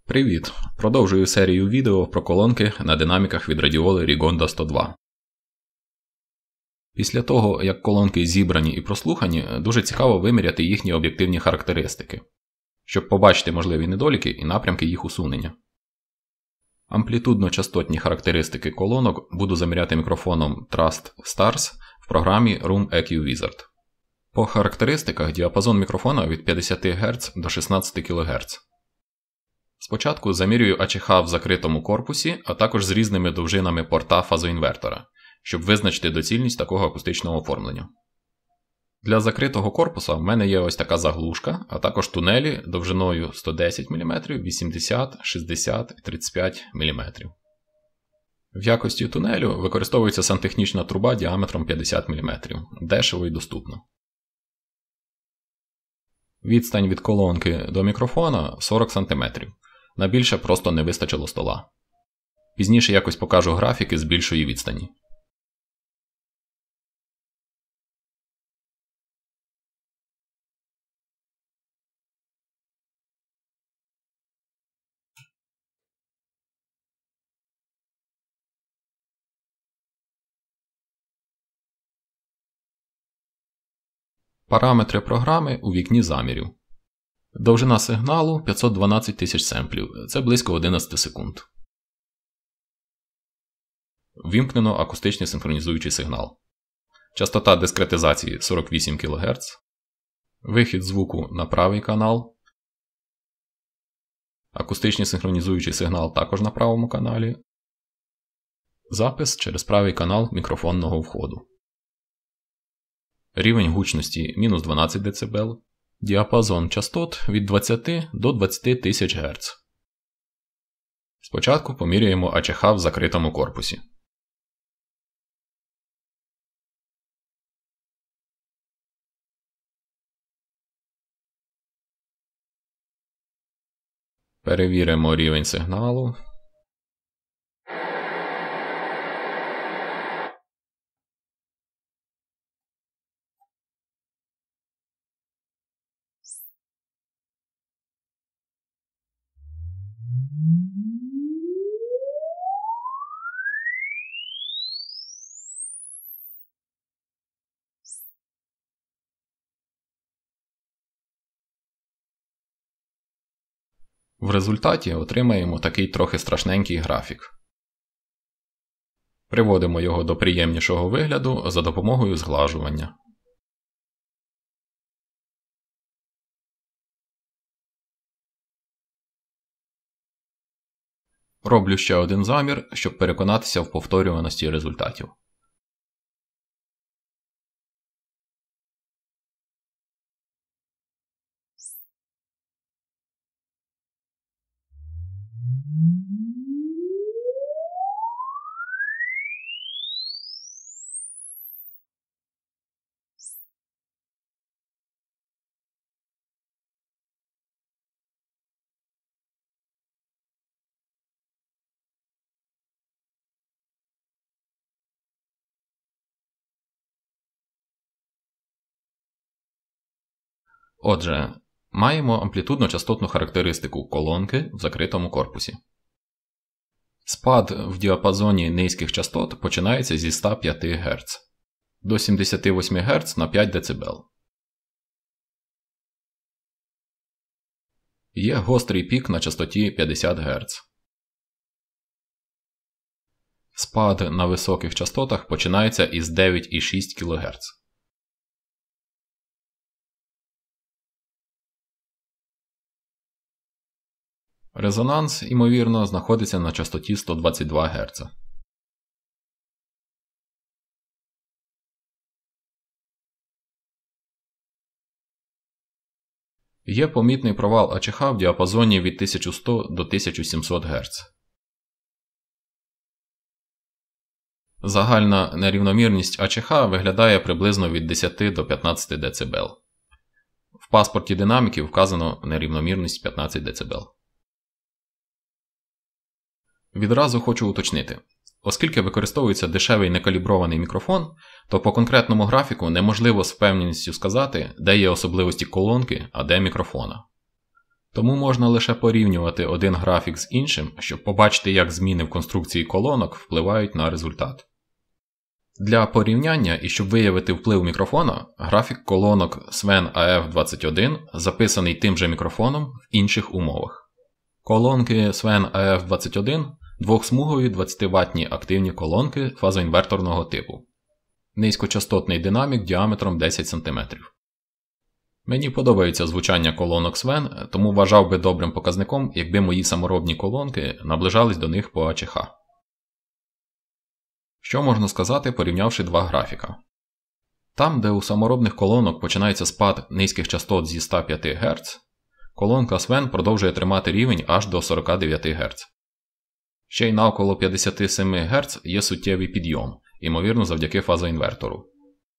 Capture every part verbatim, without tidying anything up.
Привіт! Продовжую серію відео про колонки на динаміках від Radiola Rigonda сто два. Після того, як колонки зібрані і прослухані, дуже цікаво виміряти їхні об'єктивні характеристики, щоб побачити можливі недоліки і напрямки їх усунення. Амплітудно-частотні характеристики колонок буду заміряти мікрофоном Trust Stars в програмі Room E Q Wizard. По характеристиках діапазон мікрофона від п'ятдесят герц до шістнадцять кілогерц. Спочатку замірюю АЧХ в закритому корпусі, а також з різними довжинами порта фазоінвертора, щоб визначити доцільність такого акустичного оформлення. Для закритого корпуса в мене є ось така заглушка, а також тунелі довжиною сто десять міліметрів, вісімдесят, шістдесят і тридцять п'ять міліметрів. В якості тунелю використовується сантехнічна труба діаметром п'ятдесят міліметрів, дешево і доступно. Відстань від колонки до мікрофона сорок сантиметрів. На більше просто не вистачило стола. Пізніше якось покажу графіки з більшої відстані. Параметри програми у вікні замірів. Довжина сигналу п'ятсот дванадцять тисяч семплів, це близько одинадцять секунд. Ввімкнено акустичний синхронізуючий сигнал. Частота дискретизації сорок вісім кілогерц. Вихід звуку на правий канал. Акустичний синхронізуючий сигнал також на правому каналі. Запис через правий канал мікрофонного входу. Рівень гучності мінус дванадцять дБ. Діапазон частот від двадцяти до двадцяти тисяч герц. Спочатку поміряємо АЧХ в закритому корпусі. Перевіримо рівень сигналу. В результаті отримаємо такий трохи страшненький графік. Приводимо його до приємнішого вигляду за допомогою зглажування. Роблю ще один замір, щоб переконатися в повторюваності результатів. Отже, маємо амплітудно-частотну характеристику колонки в закритому корпусі. Спад в діапазоні низьких частот починається зі ста п'яти герц до сімдесяти восьми герц на п'ять дБ. Є гострий пік на частоті п'ятдесят герц. Спад на високих частотах починається із дев'ять цілих шість десятих кілогерц. Резонанс, ймовірно, знаходиться на частоті сто двадцять два герц. Є помітний провал АЧХ в діапазоні від тисяча сто до тисяча сімсот герц. Загальна нерівномірність АЧХ виглядає приблизно від десяти до п'ятнадцяти дБ. В паспорті динаміків вказано нерівномірність п'ятнадцять дБ. Відразу хочу уточнити. Оскільки використовується дешевий некалібрований мікрофон, то по конкретному графіку неможливо з впевненістю сказати, де є особливості колонки, а де мікрофона. Тому можна лише порівнювати один графік з іншим, щоб побачити, як зміни в конструкції колонок впливають на результат. Для порівняння і щоб виявити вплив мікрофона, графік колонок Sven А Ф двадцять один записаний тим же мікрофоном в інших умовах. Колонки Sven А Ф двадцять один – двохсмугові двадцятиваттні активні колонки фазоінверторного типу. Низькочастотний динамік діаметром десять сантиметрів. Мені подобається звучання колонок Sven, тому вважав би добрим показником, якби мої саморобні колонки наближались до них по А Ч Х. Що можна сказати, порівнявши два графіка? Там, де у саморобних колонок починається спад низьких частот зі ста п'яти Гц, колонка Sven продовжує тримати рівень аж до сорока дев'яти Гц. Ще й навколо п'ятдесят сім Гц є суттєвий підйом, ймовірно завдяки фазоінвертору.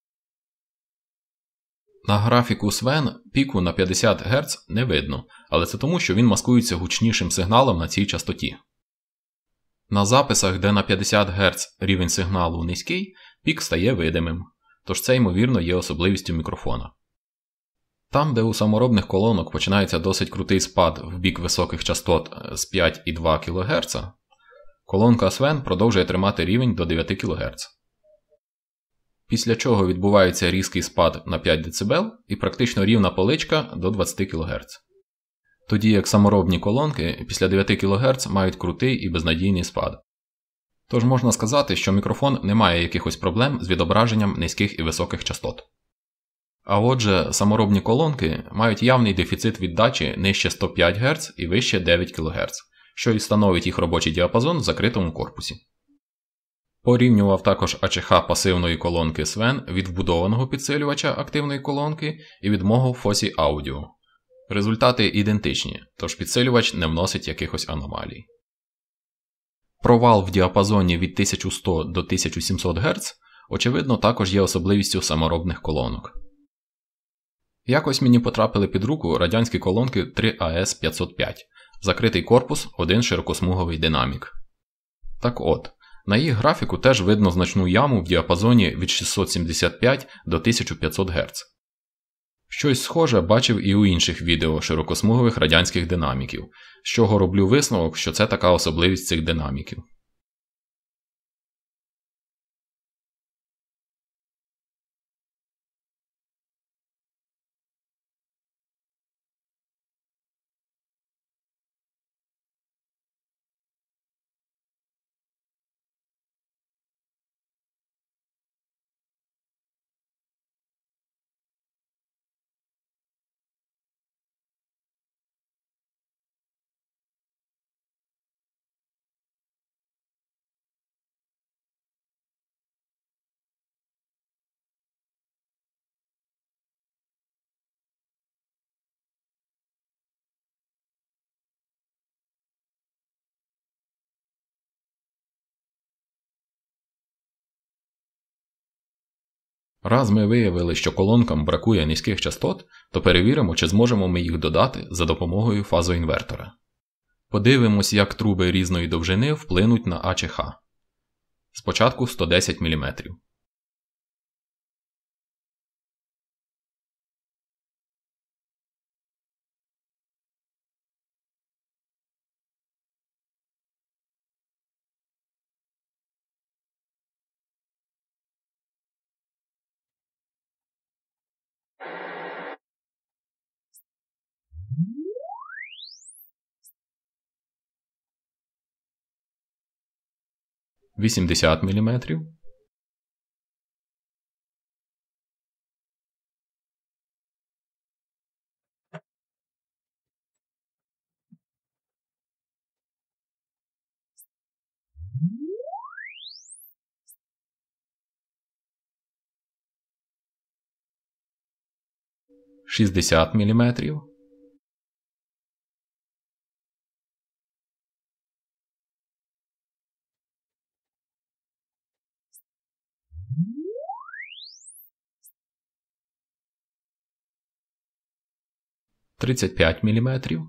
На графіку Sven піку на п'ятдесят Гц не видно, але це тому, що він маскується гучнішим сигналом на цій частоті. На записах, де на п'ятдесят Гц рівень сигналу низький, пік стає видимим, тож це, ймовірно, є особливістю мікрофона. Там, де у саморобних колонок починається досить крутий спад в бік високих частот з п'ять цілих дві десятих кГц, колонка Sven продовжує тримати рівень до дев'яти кГц. Після чого відбувається різкий спад на п'ять дБ і практично рівна поличка до двадцяти кГц. Тоді як саморобні колонки після дев'яти кГц мають крутий і безнадійний спад. Тож можна сказати, що мікрофон не має якихось проблем з відображенням низьких і високих частот. А отже, саморобні колонки мають явний дефіцит віддачі нижче сто п'ять Гц і вище дев'ять кГц, що і становить їх робочий діапазон в закритому корпусі. Порівнював також А Ч Х пасивної колонки Sven від вбудованого підсилювача активної колонки і від мого Fosi Audio. Результати ідентичні, тож підсилювач не вносить якихось аномалій. Провал в діапазоні від тисяча сто до тисяча сімсот Гц, очевидно, також є особливістю саморобних колонок. Якось мені потрапили під руку радянські колонки три А С п'ятсот п'ять, закритий корпус, один широкосмуговий динамік. Так от, на їх графіку теж видно значну яму в діапазоні від шістсот сімдесят п'ять до тисяча п'ятсот Гц. Щось схоже бачив і у інших відео широкосмугових радянських динаміків, з чого роблю висновок, що це така особливість цих динаміків. Раз ми виявили, що колонкам бракує низьких частот, то перевіримо, чи зможемо ми їх додати за допомогою фазоінвертора. Подивимось, як труби різної довжини вплинуть на А Ч Х. Спочатку сто десять міліметрів. вісімдесят міліметрів. шістдесят міліметрів. тридцять п'ять міліметрів.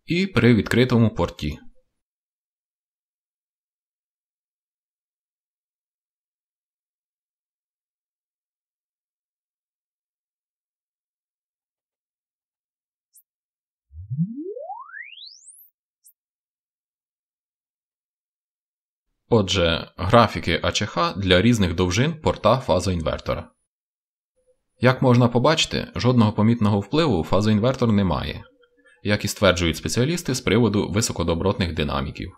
і при відкритому порті. Отже, графіки АЧХ для різних довжин порта фазоінвертора. Як можна побачити, жодного помітного впливу фазоінвертор не має, як і стверджують спеціалісти з приводу високодобротних динаміків.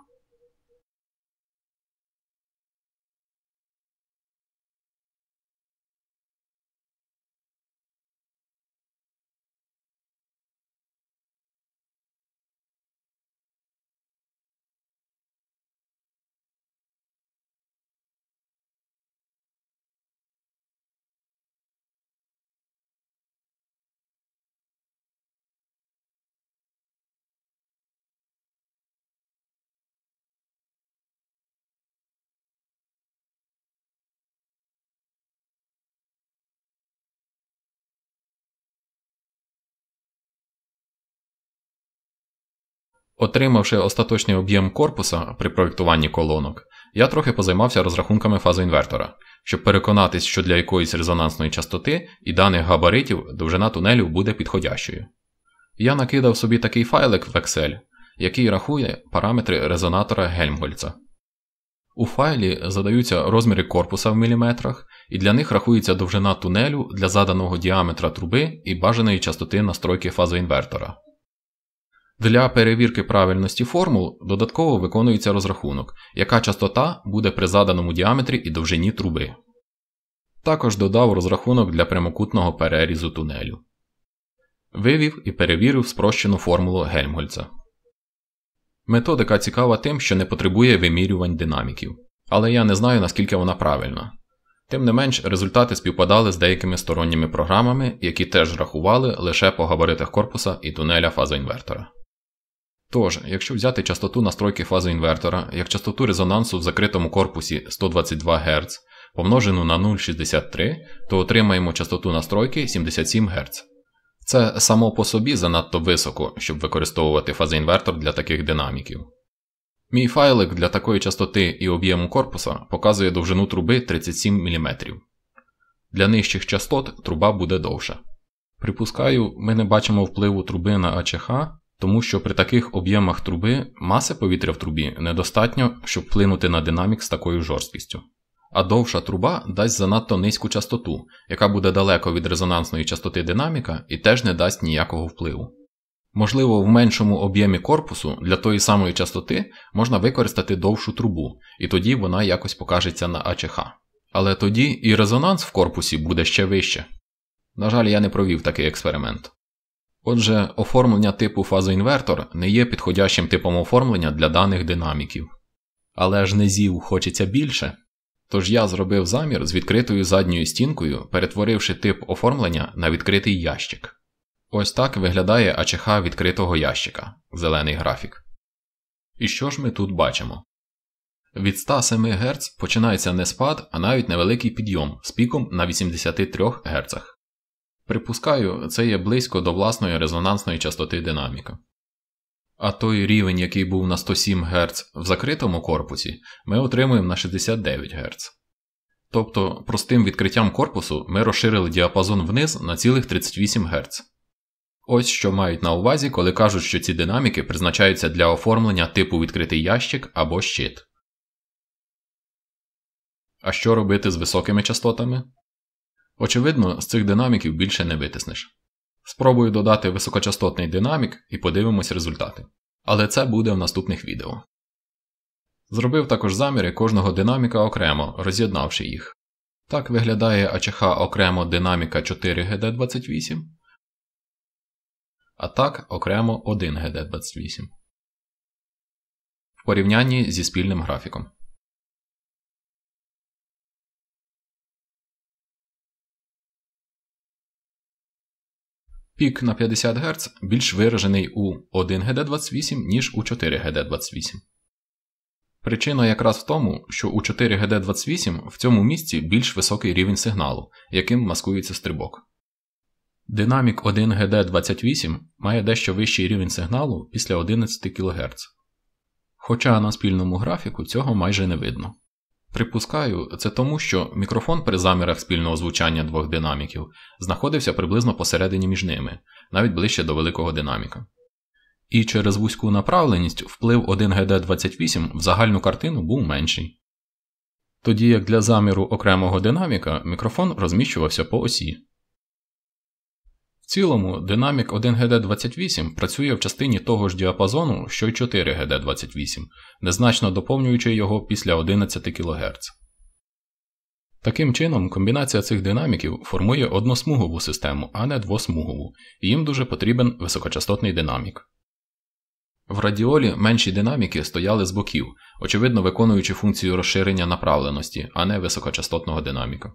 Отримавши остаточний об'єм корпуса при проєктуванні колонок, я трохи позаймався розрахунками фазоінвертора, щоб переконатись, що для якоїсь резонансної частоти і даних габаритів довжина тунелю буде підходящою. Я накидав собі такий файлик в Excel, який рахує параметри резонатора Гельмгольца. У файлі задаються розміри корпуса в міліметрах, і для них рахується довжина тунелю для заданого діаметра труби і бажаної частоти настройки фазоінвертора. Для перевірки правильності формул додатково виконується розрахунок, яка частота буде при заданому діаметрі і довжині труби. Також додав розрахунок для прямокутного перерізу тунелю. Вивів і перевірив спрощену формулу Гельмгольца. Методика цікава тим, що не потребує вимірювань динаміків, але я не знаю, наскільки вона правильна. Тим не менш, результати співпадали з деякими сторонніми програмами, які теж рахували лише по габаритах корпуса і тунеля фазоінвертора. Тож, якщо взяти частоту настройки фазоінвертора як частоту резонансу в закритому корпусі сто двадцять два Гц помножену на нуль цілих шістдесят три, то отримаємо частоту настройки сімдесят сім Гц. Це само по собі занадто високо, щоб використовувати фазоінвертор для таких динаміків. Мій файлик для такої частоти і об'єму корпуса показує довжину труби тридцять сім міліметрів. Для нижчих частот труба буде довша. Припускаю, ми не бачимо впливу труби на АЧХ, тому що при таких об'ємах труби маси повітря в трубі недостатньо, щоб вплинути на динамік з такою жорсткістю. А довша труба дасть занадто низьку частоту, яка буде далеко від резонансної частоти динаміка і теж не дасть ніякого впливу. Можливо, в меншому об'ємі корпусу для тої самої частоти можна використати довшу трубу, і тоді вона якось покажеться на АЧХ. Але тоді і резонанс в корпусі буде ще вище. На жаль, я не провів такий експеримент. Отже, оформлення типу фазоінвертор не є підходящим типом оформлення для даних динаміків. Але ж низів хочеться більше. Тож я зробив замір з відкритою задньою стінкою, перетворивши тип оформлення на відкритий ящик. Ось так виглядає АЧХ відкритого ящика, зелений графік. І що ж ми тут бачимо? Від ста семи Гц починається не спад, а навіть невеликий підйом з піком на вісімдесят три Гц. Припускаю, це є близько до власної резонансної частоти динаміка. А той рівень, який був на сто сім Гц в закритому корпусі, ми отримуємо на шістдесят дев'ять Гц. Тобто, простим відкриттям корпусу ми розширили діапазон вниз на цілих тридцять вісім Гц. Ось що мають на увазі, коли кажуть, що ці динаміки призначаються для оформлення типу відкритий ящик або щит. А що робити з високими частотами? Очевидно, з цих динаміків більше не витиснеш. Спробую додати високочастотний динамік і подивимось результати. Але це буде в наступних відео. Зробив також заміри кожного динаміка окремо, роз'єднавши їх. Так виглядає АЧХ окремо динаміка чотири Ге Де двадцять вісім, а так окремо один Ге Де двадцять вісім. В порівнянні зі спільним графіком. Пік на п'ятдесят Гц більш виражений у один Ге Де двадцять вісім, ніж у чотири Ге Де двадцять вісім. Причина якраз в тому, що у чотири Ге Де двадцять вісім в цьому місці більш високий рівень сигналу, яким маскується стрибок. Динамік один Г Д двадцять вісім має дещо вищий рівень сигналу після одинадцяти кілогерц. Хоча на спільному графіку цього майже не видно. Припускаю, це тому, що мікрофон при замірах спільного звучання двох динаміків знаходився приблизно посередині між ними, навіть ближче до великого динаміка. І через вузьку направленість вплив один Г Д двадцять вісім в загальну картину був менший. Тоді як для заміру окремого динаміка мікрофон розміщувався по осі. В цілому, динамік один Г Д двадцять вісім працює в частині того ж діапазону, що й чотири Г Д двадцять вісім, незначно доповнюючи його після одинадцяти кілогерц. Таким чином, комбінація цих динаміків формує односмугову систему, а не двосмугову, і їм дуже потрібен високочастотний динамік. В радіолі менші динаміки стояли з боків, очевидно виконуючи функцію розширення направленості, а не високочастотного динаміка.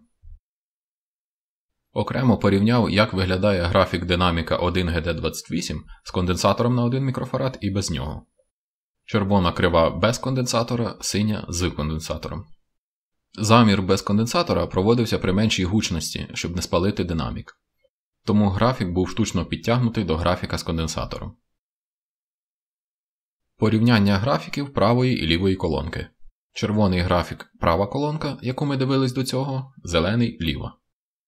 Окремо порівняв, як виглядає графік динаміка один Г Д двадцять вісім з конденсатором на один мікрофарад і без нього. Червона крива без конденсатора, синя з конденсатором. Замір без конденсатора проводився при меншій гучності, щоб не спалити динамік. Тому графік був штучно підтягнутий до графіка з конденсатором. Порівняння графіків правої і лівої колонки. Червоний графік – права колонка, яку ми дивились до цього, зелений – ліва.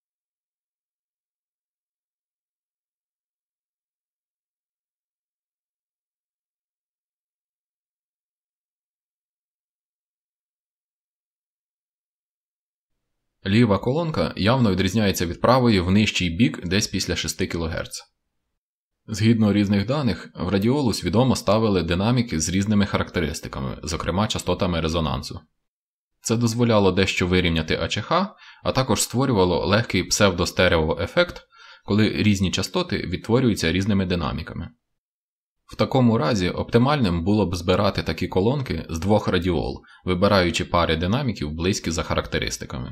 Ліва колонка явно відрізняється від правої в нижчий бік десь після шести кілогерц. Згідно різних даних, в радіолу свідомо ставили динаміки з різними характеристиками, зокрема частотами резонансу. Це дозволяло дещо вирівняти А Ч Х, а також створювало легкий псевдостереоефект, коли різні частоти відтворюються різними динаміками. В такому разі оптимальним було б збирати такі колонки з двох радіол, вибираючи пари динаміків близькі за характеристиками.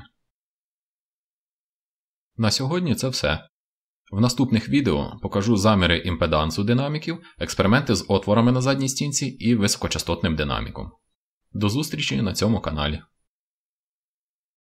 На сьогодні це все. В наступних відео покажу заміри імпедансу динаміків, експерименти з отворами на задній стінці і високочастотним динаміком. До зустрічі на цьому каналі.